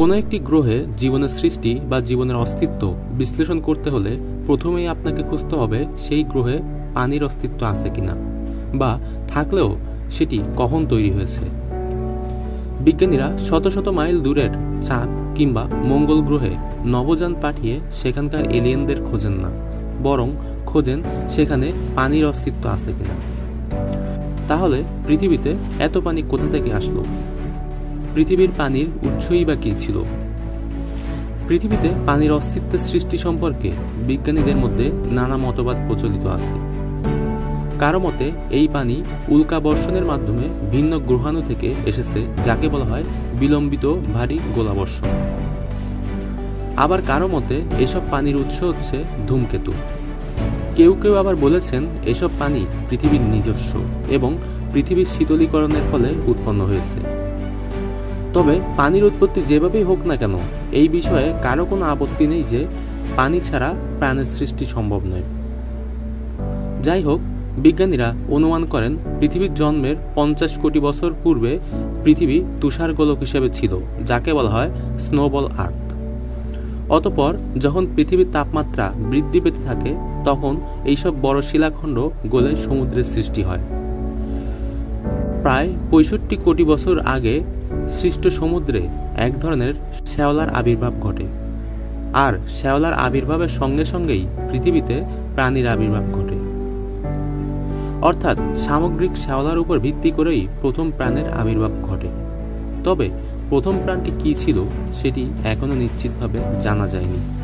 কোনো একটি গ্রহে জীবনের সৃষ্টি বা জীবনের অস্তিত্ব বিশ্লেষণ করতে হলে প্রথমেই আপনাকে খুঁজতে হবে সেই গ্রহে পানির অস্তিত্ব আছে কিনা, বা থাকলেও সেটি কখন তৈরি হয়েছে। বিজ্ঞানীরা শত শত মাইল দূরের চাঁদ কিংবা মঙ্গল গ্রহে নভোযান পাঠিয়ে সেখানকার এলিয়েনদের খোঁজেন না, বরং খোঁজেন সেখানে পানির অস্তিত্ব আছে কিনা। তাহলে পৃথিবীতে এত পানি কোথা থেকে আসলো? পৃথিবীর পানির উৎসই বা কী ছিল? পৃথিবীতে পানির অস্তিত্বের সৃষ্টি সম্পর্কে বিজ্ঞানীদের মধ্যে নানা মতবাদ প্রচলিত আছে। কারো মতে এই পানি উল্কা বর্ষণের মাধ্যমে ভিন্ন গ্রহাণু থেকে এসেছে, যাকে বলা হয় বিলম্বিত ভারী গোলাবর্ষণ। আবার কারো মতে এসব পানির উৎস হচ্ছে ধূমকেতু। কেউ কেউ আবার বলেছেন এসব পানি পৃথিবীর নিজস্ব এবং পৃথিবীর শীতলীকরণের ফলে উৎপন্ন হয়েছে। তবে পানির উৎপত্তি যেভাবেই হোক না কেন, এই বিষয়ে কারো কোনো আপত্তি নেই যে পানি ছাড়া প্রাণের সৃষ্টি সম্ভব নয়। যাই হোক, বিজ্ঞানীরা অনুমান করেন পৃথিবীর জন্মের 50 কোটি বছর পূর্বে পৃথিবী তুষার গোলক হিসেবে ছিল, যাকে বলা হয় স্নোবল আর্থ। অতঃপর যখন পৃথিবীর তাপমাত্রা বৃদ্ধি পেতে থাকে, তখন এইসব বড় শিলাখণ্ড গলে সমুদ্রের সৃষ্টি হয়। প্রায় 65 কোটি বছর আগে সৃষ্ট সমুদ্রে এক ধরনের শ্যাওলার আবির্ভাব ঘটে, আর শ্যাওলার আবির্ভাবের সঙ্গে সঙ্গেই পৃথিবীতে প্রাণীর আবির্ভাব ঘটে। অর্থাৎ সামগ্রিক শ্যাওলার উপর ভিত্তি করেই প্রথম প্রাণের আবির্ভাব ঘটে। তবে প্রথম প্রাণটি কী ছিল সেটি এখনো নিশ্চিতভাবে জানা যায়নি।